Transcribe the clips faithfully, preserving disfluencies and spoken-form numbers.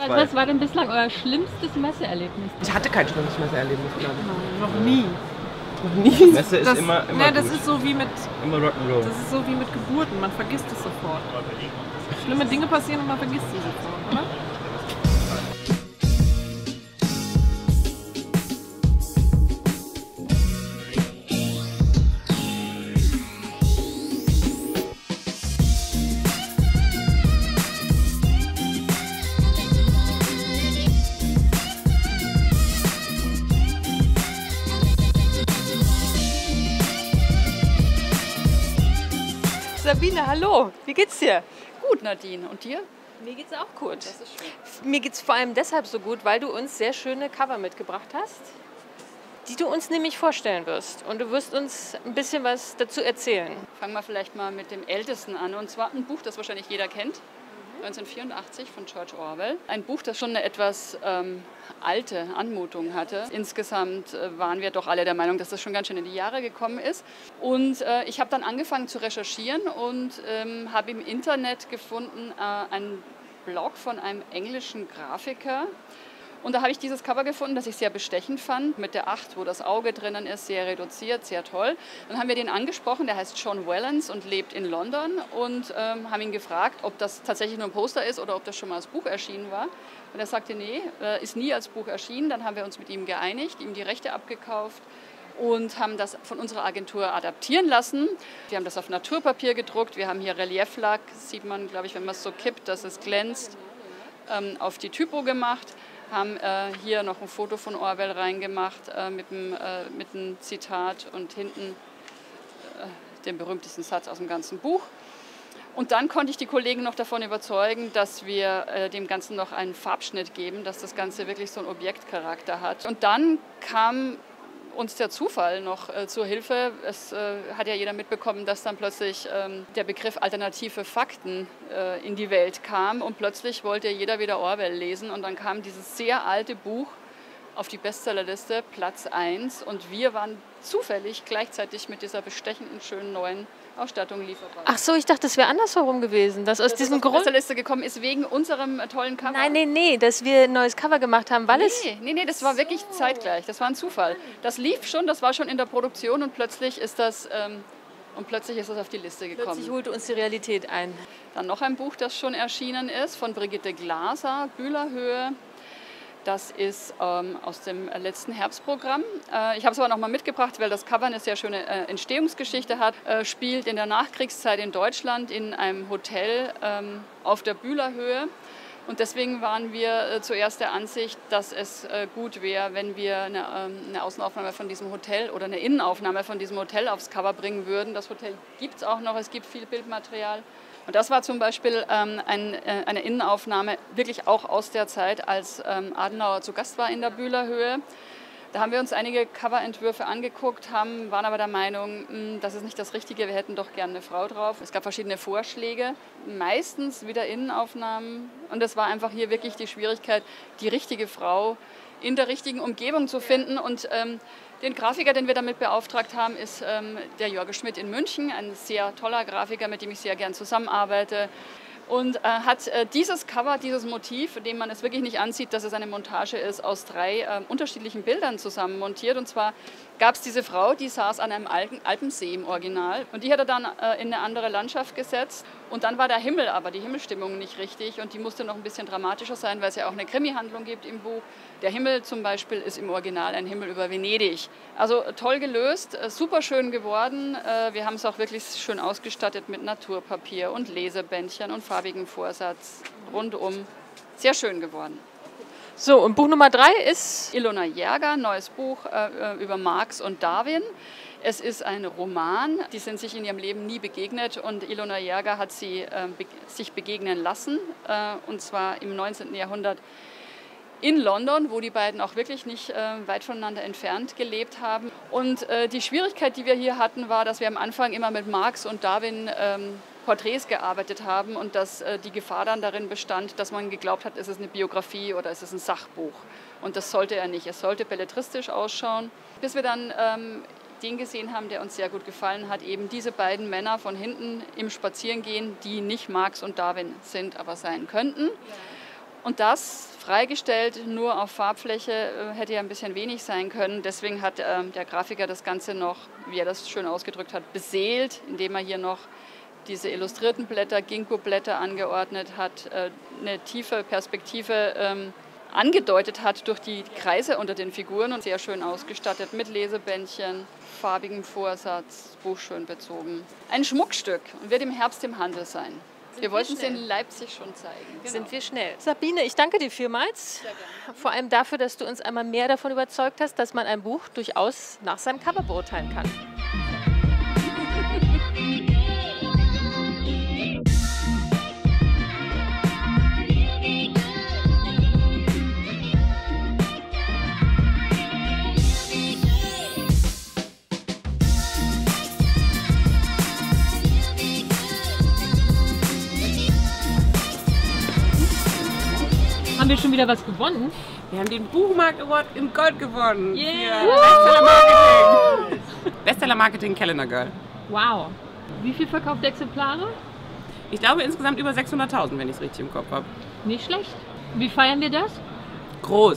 Was war denn bislang euer schlimmstes Messeerlebnis? Ich hatte kein schlimmes Messeerlebnis, glaube ich. Nein, noch nie. Noch nie? Messe ist Das, immer, immer ne, das gut. ist so wie mit, Immer Rock'n'Roll. das ist so wie mit Geburten, man vergisst es sofort. Schlimme Dinge passieren und man vergisst sie sofort, oder? Sabine, hallo, wie geht's dir? Gut, Nadine. Und dir? Mir geht's auch gut. Das ist schön. Mir geht's vor allem deshalb so gut, weil du uns sehr schöne Cover mitgebracht hast, die du uns nämlich vorstellen wirst. Und du wirst uns ein bisschen was dazu erzählen. Fangen wir vielleicht mal mit dem Ältesten an. Und zwar ein Buch, das wahrscheinlich jeder kennt. neunzehnhundertvierundachtzig von George Orwell. Ein Buch, das schon eine etwas ähm, alte Anmutung hatte. Insgesamt äh, waren wir doch alle der Meinung, dass das schon ganz schön in die Jahre gekommen ist. Und äh, ich habe dann angefangen zu recherchieren und ähm, habe im Internet gefunden äh, einen Blog von einem englischen Grafiker. Und da habe ich dieses Cover gefunden, das ich sehr bestechend fand, mit der acht, wo das Auge drinnen ist, sehr reduziert, sehr toll. Dann haben wir den angesprochen, der heißt John Wellens und lebt in London und ähm, haben ihn gefragt, ob das tatsächlich nur ein Poster ist oder ob das schon mal als Buch erschienen war. Und er sagte, nee, äh, ist nie als Buch erschienen. Dann haben wir uns mit ihm geeinigt, ihm die Rechte abgekauft und haben das von unserer Agentur adaptieren lassen. Wir haben das auf Naturpapier gedruckt, wir haben hier Relieflack, sieht man, glaube ich, wenn man es so kippt, dass es glänzt, ähm, auf die Typo gemacht. Haben äh, hier noch ein Foto von Orwell reingemacht äh, mit, dem, äh, mit einem Zitat und hinten äh, den berühmtesten Satz aus dem ganzen Buch. Und dann konnte ich die Kollegen noch davon überzeugen, dass wir äh, dem Ganzen noch einen Farbschnitt geben, dass das Ganze wirklich so einen Objektcharakter hat. Und dann kam uns der Zufall noch äh, zur Hilfe. Es äh, hat ja jeder mitbekommen, dass dann plötzlich ähm, der Begriff alternative Fakten äh, in die Welt kam und plötzlich wollte jeder wieder Orwell lesen und dann kam dieses sehr alte Buch auf die Bestsellerliste, Platz eins und wir waren zufällig gleichzeitig mit dieser bestechenden, schönen neuen Ausstattung lieferbar. Ach so, ich dachte, das wäre andersherum gewesen. Dass aus Dass diesem es auf die Grund. Bestsellerliste gekommen ist wegen unserem äh, tollen Cover. Nein, nee, nee, dass wir ein neues Cover gemacht haben, weil Nee, es. nee, nee, das war wirklich zeitgleich. Das war ein Zufall. Das lief schon, das war schon in der Produktion und plötzlich ist das, ähm, und plötzlich ist das auf die Liste gekommen. Plötzlich holte uns die Realität ein. Dann noch ein Buch, das schon erschienen ist, von Brigitte Glaser, Bühlerhöhe. Das ist ähm, aus dem letzten Herbstprogramm. Äh, ich habe es aber noch mal mitgebracht, weil das Cover eine sehr schöne äh, Entstehungsgeschichte hat. Äh, spielt in der Nachkriegszeit in Deutschland in einem Hotel ähm, auf der Bühlerhöhe. Und deswegen waren wir äh, zuerst der Ansicht, dass es äh, gut wäre, wenn wir eine, ähm, eine Außenaufnahme von diesem Hotel oder eine Innenaufnahme von diesem Hotel aufs Cover bringen würden. Das Hotel gibt es auch noch, es gibt viel Bildmaterial. Und das war zum Beispiel ähm, ein, äh, eine Innenaufnahme, wirklich auch aus der Zeit, als ähm, Adenauer zu Gast war in der Bühlerhöhe. Da haben wir uns einige Coverentwürfe angeguckt, haben, waren aber der Meinung, mh, das ist nicht das Richtige, wir hätten doch gerne eine Frau drauf. Es gab verschiedene Vorschläge, meistens wieder Innenaufnahmen. Und es war einfach hier wirklich die Schwierigkeit, die richtige Frau in der richtigen Umgebung zu finden. Und ähm, den Grafiker, den wir damit beauftragt haben, ist ähm, der Jorge Schmidt in München, ein sehr toller Grafiker, mit dem ich sehr gern zusammenarbeite. Und äh, hat äh, dieses Cover, dieses Motiv, von dem man es wirklich nicht ansieht, dass es eine Montage ist, aus drei äh, unterschiedlichen Bildern zusammen montiert. Und zwar gab es diese Frau, die saß an einem Alpen, Alpensee im Original. Und die hat er dann äh, in eine andere Landschaft gesetzt. Und dann war der Himmel, aber die Himmelstimmung nicht richtig. Und die musste noch ein bisschen dramatischer sein, weil es ja auch eine Krimi-Handlung gibt im Buch. Der Himmel zum Beispiel ist im Original ein Himmel über Venedig. Also toll gelöst, äh, super schön geworden. Äh, wir haben es auch wirklich schön ausgestattet mit Naturpapier und Lesebändchen und farbigen Vorsatz rundum. Sehr schön geworden. So, und Buch Nummer drei ist. Ilona Jäger, neues Buch äh, über Marx und Darwin. Es ist ein Roman, die sind sich in ihrem Leben nie begegnet und Ilona Jäger hat sie äh, be sich begegnen lassen, äh, und zwar im neunzehnten Jahrhundert in London, wo die beiden auch wirklich nicht äh, weit voneinander entfernt gelebt haben. Und äh, die Schwierigkeit, die wir hier hatten, war, dass wir am Anfang immer mit Marx und Darwin ähm, Porträts gearbeitet haben und dass äh, die Gefahr dann darin bestand, dass man geglaubt hat, ist es eine Biografie oder ist es ein Sachbuch. Und das sollte er nicht. Es sollte belletristisch ausschauen. Bis wir dann ähm, den gesehen haben, der uns sehr gut gefallen hat, eben diese beiden Männer von hinten im Spazierengehen, die nicht Marx und Darwin sind, aber sein könnten. Und das freigestellt, nur auf Farbfläche äh, hätte ja ein bisschen wenig sein können. Deswegen hat äh, der Grafiker das Ganze noch, wie er das schön ausgedrückt hat, beseelt, indem er hier noch diese illustrierten Blätter, Ginkgo-Blätter angeordnet hat, äh, eine tiefe Perspektive ähm, angedeutet hat durch die Kreise unter den Figuren und sehr schön ausgestattet mit Lesebändchen, farbigem Vorsatz, Buch schön bezogen. Ein Schmuckstück und wird im Herbst im Handel sein. Sind wir wollten es wir in schnell? Leipzig schon zeigen. Genau. Sind wir schnell. Sabine, ich danke dir vielmals. Sehr gerne. Vor allem dafür, dass du uns einmal mehr davon überzeugt hast, dass man ein Buch durchaus nach seinem Cover beurteilen kann. Haben wir schon wieder was gewonnen? Wir haben den Buchmarkt Award in Gold gewonnen. Yeah. Für Bestseller Marketing. Bestseller Marketing Calendar Girl. Wow. Wie viel verkaufte Exemplare? Ich glaube insgesamt über sechshunderttausend, wenn ich es richtig im Kopf habe. Nicht schlecht. Wie feiern wir das? Groß.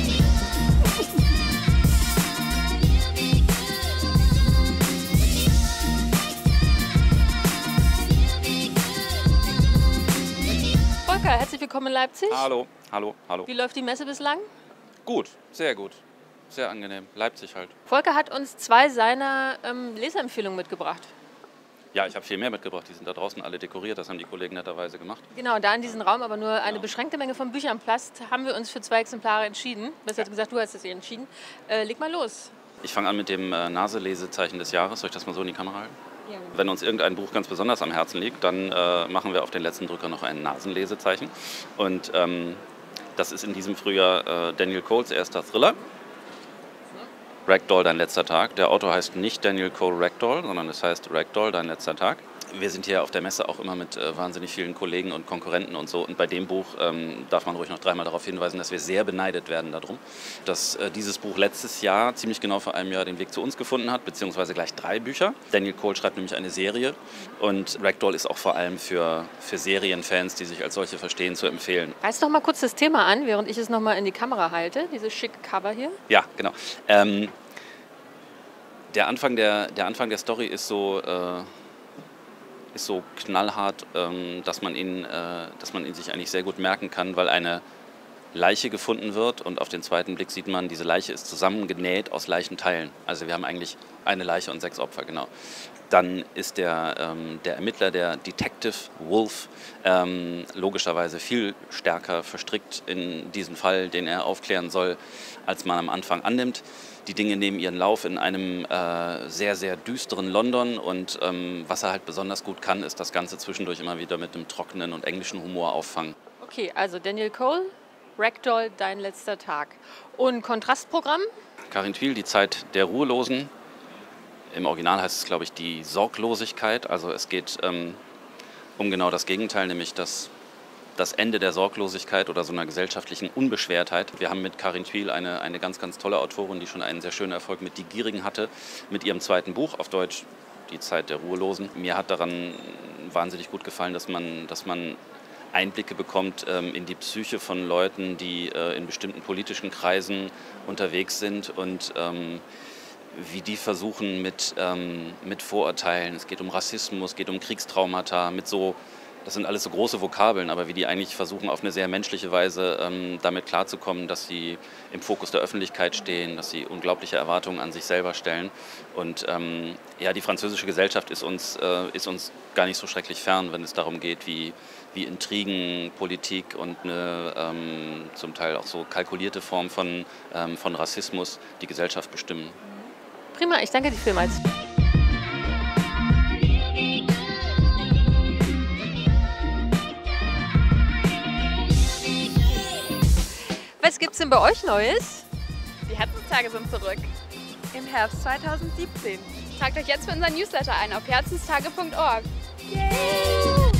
Volker, herzlich willkommen in Leipzig. Hallo, hallo, hallo. Wie läuft die Messe bislang? Gut, sehr gut. Sehr angenehm. Leipzig halt. Volker hat uns zwei seiner ähm, Leserempfehlungen mitgebracht. Ja, ich habe viel mehr mitgebracht. Die sind da draußen alle dekoriert. Das haben die Kollegen netterweise gemacht. Genau, da in diesem Raum aber nur eine Genau. beschränkte Menge von Büchern passt, haben wir uns für zwei Exemplare entschieden. Besser gesagt, du hast es eh entschieden. Äh, leg mal los. Ich fange an mit dem äh, Naselesezeichen des Jahres. Soll ich das mal so in die Kamera halten? Ja. Wenn uns irgendein Buch ganz besonders am Herzen liegt, dann äh, machen wir auf den letzten Drücker noch ein Nasenlesezeichen. Und ähm, das ist in diesem Frühjahr äh, Daniel Coles erster Thriller. Ragdoll, dein letzter Tag. Der Autor heißt nicht Daniel Cole Ragdoll, sondern es heißt Ragdoll, dein letzter Tag. Wir sind hier auf der Messe auch immer mit äh, wahnsinnig vielen Kollegen und Konkurrenten und so. Und bei dem Buch ähm, darf man ruhig noch dreimal darauf hinweisen, dass wir sehr beneidet werden darum, dass äh, dieses Buch letztes Jahr, ziemlich genau vor einem Jahr, den Weg zu uns gefunden hat, beziehungsweise gleich drei Bücher. Daniel Cole schreibt nämlich eine Serie und Ragdoll ist auch vor allem für, für Serienfans, die sich als solche verstehen, zu empfehlen. Reiß doch mal kurz das Thema an, während ich es noch mal in die Kamera halte, dieses schicke Cover hier. Ja, genau. Ähm, der, Anfang der, der Anfang der Story ist so... Äh, ist so knallhart, ähm, dass man ihn, äh, dass man ihn sich eigentlich sehr gut merken kann, weil eine Leiche gefunden wird und auf den zweiten Blick sieht man, diese Leiche ist zusammengenäht aus Leichenteilen. Also wir haben eigentlich eine Leiche und sechs Opfer, genau. Dann ist der, ähm, der Ermittler, der Detective Wolf, ähm, logischerweise viel stärker verstrickt in diesen Fall, den er aufklären soll, als man am Anfang annimmt. Die Dinge nehmen ihren Lauf in einem äh, sehr, sehr düsteren London und ähm, was er halt besonders gut kann, ist das Ganze zwischendurch immer wieder mit einem trockenen und englischen Humor auffangen. Okay, also Daniel Cole, Ragdoll, dein letzter Tag. Und Kontrastprogramm? Karin Thiel, die Zeit der Ruhelosen. Im Original heißt es, glaube ich, die Sorglosigkeit. Also es geht ähm, um genau das Gegenteil, nämlich das, das Ende der Sorglosigkeit oder so einer gesellschaftlichen Unbeschwertheit. Wir haben mit Karin Thiel eine, eine ganz, ganz tolle Autorin, die schon einen sehr schönen Erfolg mit Die Gierigen hatte, mit ihrem zweiten Buch, auf Deutsch Die Zeit der Ruhelosen. Mir hat daran wahnsinnig gut gefallen, dass man, dass man Einblicke bekommt ähm, in die Psyche von Leuten, die äh, in bestimmten politischen Kreisen unterwegs sind und ähm, wie die versuchen mit, ähm, mit Vorurteilen, es geht um Rassismus, es geht um Kriegstraumata, mit so, das sind alles so große Vokabeln, aber wie die eigentlich versuchen, auf eine sehr menschliche Weise ähm, damit klarzukommen, dass sie im Fokus der Öffentlichkeit stehen, dass sie unglaubliche Erwartungen an sich selber stellen. Und ähm, ja, die französische Gesellschaft ist uns, äh, ist uns gar nicht so schrecklich fern, wenn es darum geht, wie, wie Intrigen, Politik und eine ähm, zum Teil auch so kalkulierte Form von, ähm, von Rassismus die Gesellschaft bestimmen. Prima, ich danke dir vielmals. Was gibt's denn bei euch Neues? Die Herzenstage sind zurück. Im Herbst zweitausendsiebzehn. Tragt euch jetzt für unseren Newsletter ein auf herzenstage punkt org. Yay!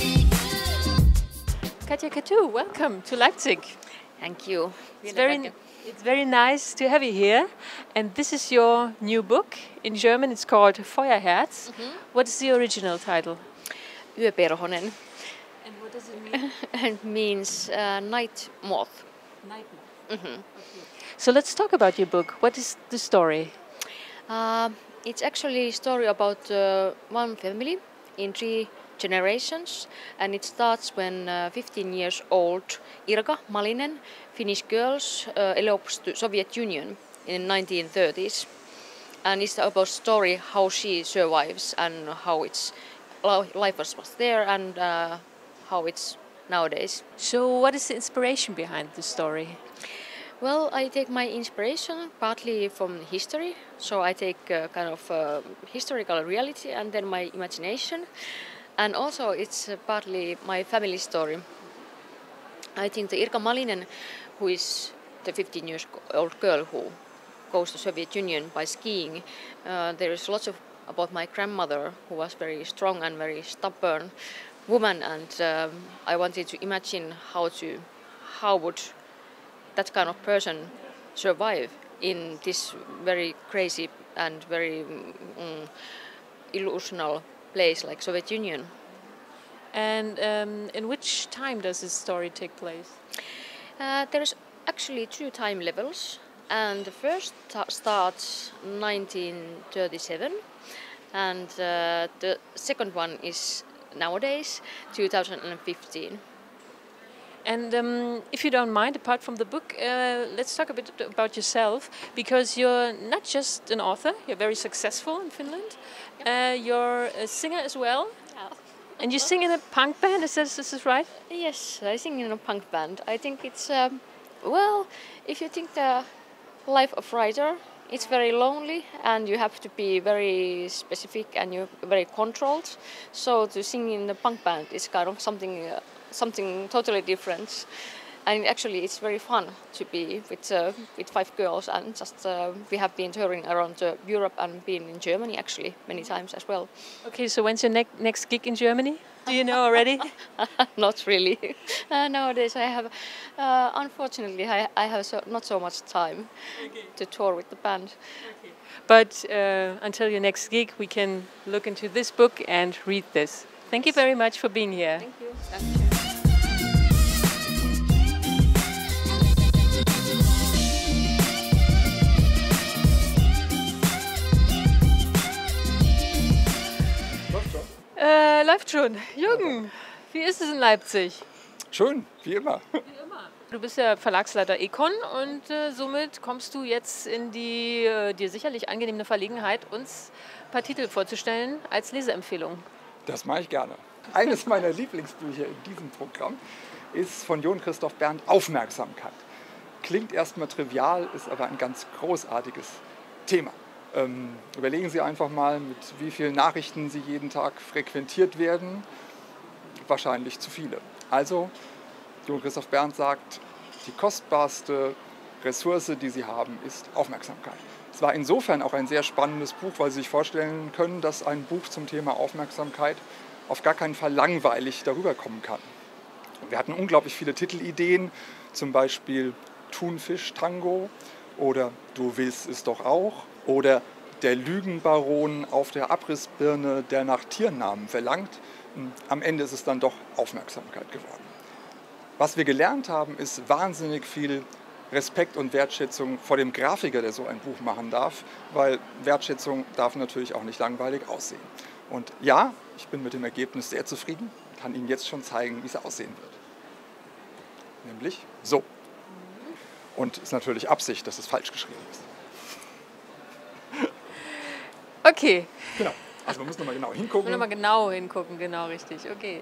Katja Cattou, welcome to Leipzig. Thank you. It's Vielen very, Dank. It's very nice to have you here. And this is your new book. In German it's called Feuerherz. Mm-hmm. What is the original title? Yöperhonen. And what does it mean? It means uh, night moth. Night moth. Mm-hmm. Okay. So let's talk about your book. What is the story? Uh, it's actually a story about uh, one family in three generations, and it starts when uh, fifteen years old Irga Malinen, Finnish girl, uh, elopes to Soviet Union in nineteen thirties, and it's about story how she survives and how it's life was there and uh, how it's nowadays. So what is the inspiration behind the story? Well, I take my inspiration partly from history, so I take uh, kind of uh, historical reality and then my imagination. And also it's uh, partly my family story. I think the Irka Malinen, who is the fifteen years old girl who goes to Soviet Union by skiing, uh, there is lots of about my grandmother, who was very strong and very stubborn woman, and um, I wanted to imagine how to, how would that kind of person survive in this very crazy and very um, illusional place like Soviet Union. And um, in which time does this story take place? Uh, there's actually two time levels, and the first t- starts nineteen thirty-seven, and uh, the second one is nowadays two thousand fifteen. And um, if you don't mind, apart from the book, uh, let's talk a bit about yourself, because you're not just an author, you're very successful in Finland. Uh, you're a singer as well. Oh. And you sing in a punk band, is this, is this right? Yes, I sing in a punk band. I think it's, um, well, if you think the life of writer, it's very lonely and you have to be very specific and you're very controlled. So to sing in the punk band is kind of something uh, something totally different, and actually it's very fun to be with uh, with five girls, and just uh, we have been touring around uh, Europe and been in Germany actually many times as well. Okay, so when's your ne- next gig in Germany? Do you know already? Not really. Uh, nowadays I have, uh, unfortunately, I, I have so, not so much time okay. to tour with the band. Okay. But uh, until your next gig, we can look into this book and read this. Thank you very much for being here. Thank you. Thank you. Äh, läuft schon. Jürgen, wie ist es in Leipzig? Schön, wie immer. Wie immer. Du bist ja Verlagsleiter Econ und äh, somit kommst du jetzt in die äh, dir sicherlich angenehme Verlegenheit, uns ein paar Titel vorzustellen als Leseempfehlung. Das mache ich gerne. Eines meiner Lieblingsbücher in diesem Programm ist von John Christoph Berndt, Aufmerksamkeit. Klingt erstmal trivial, ist aber ein ganz großartiges Thema. Ähm, überlegen Sie einfach mal, mit wie vielen Nachrichten Sie jeden Tag frequentiert werden. Wahrscheinlich zu viele. Also, John Christoph Berndt sagt, die kostbarste Ressource, die Sie haben, ist Aufmerksamkeit. Es war insofern auch ein sehr spannendes Buch, weil Sie sich vorstellen können, dass ein Buch zum Thema Aufmerksamkeit auf gar keinen Fall langweilig darüber kommen kann. Wir hatten unglaublich viele Titelideen, zum Beispiel Thunfisch-Tango oder Du willst es doch auch oder Der Lügenbaron auf der Abrissbirne, der nach Tiernamen verlangt. Am Ende ist es dann doch Aufmerksamkeit geworden. Was wir gelernt haben, ist wahnsinnig viel Respekt und Wertschätzung vor dem Grafiker, der so ein Buch machen darf, weil Wertschätzung darf natürlich auch nicht langweilig aussehen. Und ja, ich bin mit dem Ergebnis sehr zufrieden, kann Ihnen jetzt schon zeigen, wie es aussehen wird. Nämlich so. Und es ist natürlich Absicht, dass es falsch geschrieben ist. Okay. Genau. Also man muss nochmal genau hingucken. Nochmal genau hingucken, genau richtig. Okay.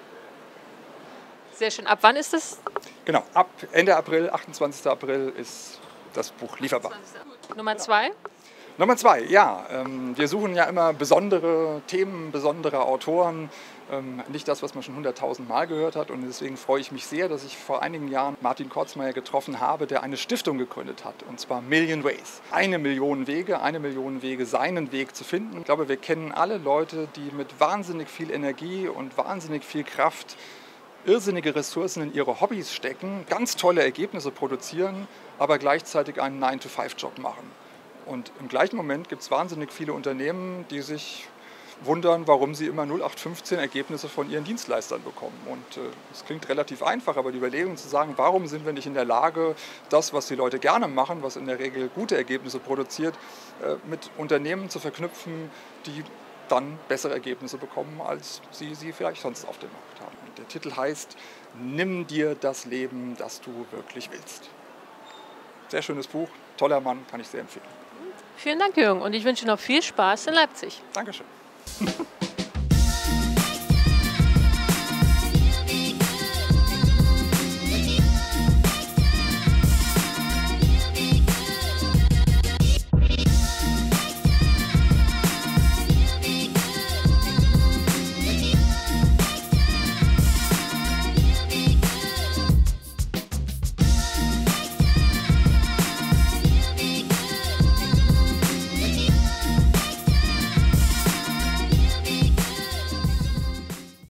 Sehr schön. Ab wann ist das? Genau, ab Ende April, achtundzwanzigsten April ist das Buch lieferbar. Nummer zwei? Nummer zwei, ja. Ähm, wir suchen ja immer besondere Themen, besondere Autoren. Ähm, nicht das, was man schon hunderttausend Mal gehört hat. Und deswegen freue ich mich sehr, dass ich vor einigen Jahren Martin Kortzmeier getroffen habe, der eine Stiftung gegründet hat. Und zwar Million Ways. Eine Million Wege, eine Million Wege, seinen Weg zu finden. Ich glaube, wir kennen alle Leute, die mit wahnsinnig viel Energie und wahnsinnig viel Kraft irrsinnige Ressourcen in ihre Hobbys stecken, ganz tolle Ergebnisse produzieren, aber gleichzeitig einen nine to five Job machen. Und im gleichen Moment gibt es wahnsinnig viele Unternehmen, die sich wundern, warum sie immer null acht fünfzehn Ergebnisse von ihren Dienstleistern bekommen. Und äh, es klingt relativ einfach, aber die Überlegung zu sagen, warum sind wir nicht in der Lage, das, was die Leute gerne machen, was in der Regel gute Ergebnisse produziert, äh, mit Unternehmen zu verknüpfen, die dann bessere Ergebnisse bekommen, als sie sie vielleicht sonst auf dem Markt haben. Und der Titel heißt Nimm dir das Leben, das du wirklich willst. Sehr schönes Buch, toller Mann, kann ich sehr empfehlen. Vielen Dank, Jürgen. Und ich wünsche noch viel Spaß in Leipzig. Dankeschön.